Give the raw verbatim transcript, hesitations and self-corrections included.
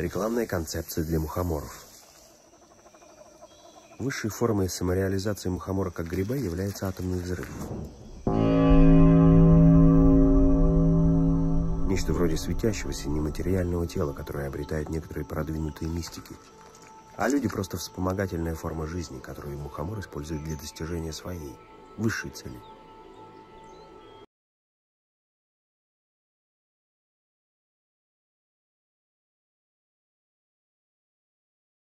Рекламная концепция для мухоморов. Высшей формой самореализации мухомора как гриба является атомный взрыв. Нечто вроде светящегося нематериального тела, которое обретают некоторые продвинутые мистики. А люди просто вспомогательная форма жизни, которую мухомор использует для достижения своей высшей цели.